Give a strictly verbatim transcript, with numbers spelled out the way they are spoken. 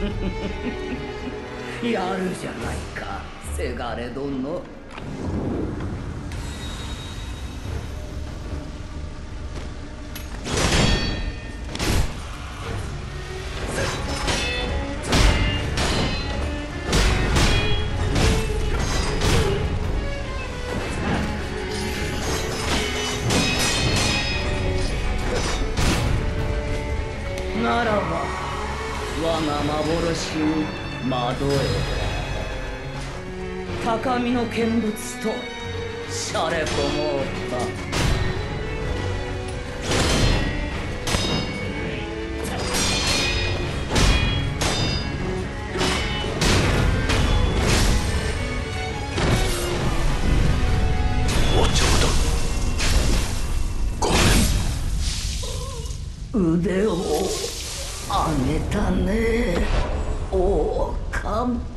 やるじゃないか、せがれ殿。ならば我が幻に惑え。高みの見物としゃれ込もうか。腕を上げたね、王冠。